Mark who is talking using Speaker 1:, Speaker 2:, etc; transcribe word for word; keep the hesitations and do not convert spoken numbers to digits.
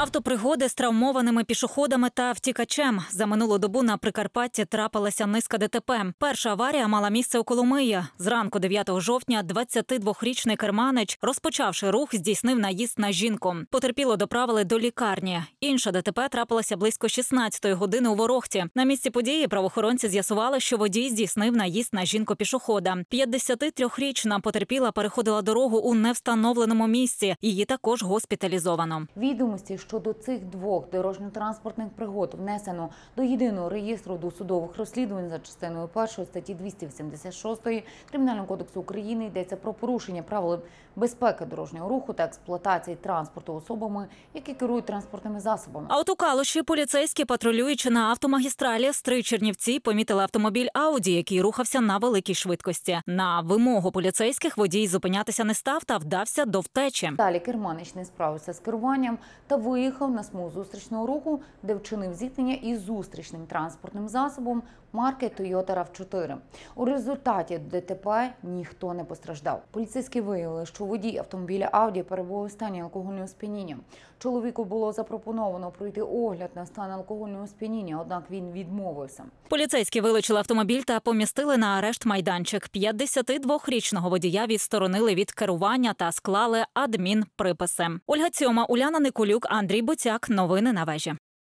Speaker 1: Автопригоди з травмованими пішоходами та втікачем. За минулу добу на Прикарпатті трапилася низка ДТП. Перша аварія мала місце у Коломиї. Зранку дев'ятого жовтня двадцятидвохрічний керманич, розпочавши рух, здійснив наїзд на жінку. Потерпіло доправили до лікарні. Інша ДТП трапилася близько шістнадцятої години у Ворохті. На місці події правоохоронці з'ясували, що водій здійснив наїзд на жінку-пішохода. п'ятдесятитрирічна потерпіла переходила дорогу у невстановленому місці. Її також госпіталізовано.
Speaker 2: Відомості щодо цих двох дорожньо-транспортних пригод внесено до єдиного реєстру досудових розслідувань за частиною першої статті двісті вісімдесят шість Кримінального кодексу України. Йдеться про порушення правил безпеки дорожнього руху та експлуатації транспорту особами, які керують транспортними засобами.
Speaker 1: А от у Калуші поліцейські, патрулюючи на автомагістралі Стрий-Чернівці, помітили автомобіль Ауді, який рухався на великій швидкості. На вимогу поліцейських водій зупинятися не став та вдався до втечі.
Speaker 2: Далі керманич не справився з керуванням та виїхав на смугу зустрічного руху, де вчинив зіткнення із зустрічним транспортним засобом марки Toyota рав чотири. У результаті ДТП ніхто не постраждав. Поліцейські виявили, що водій автомобіля Ауді перебував у стані алкогольного сп'яніння. Чоловіку було запропоновано пройти огляд на стан алкогольного сп'яніння, однак він відмовився.
Speaker 1: Поліцейські вилучили автомобіль та помістили на арешт майданчик. п'ятдесятидвохрічного водія відсторонили від керування та склали адмінприписи. Ольга Цьома, Уляна Никулюк, Андрій Буцяк. Новини на вежі.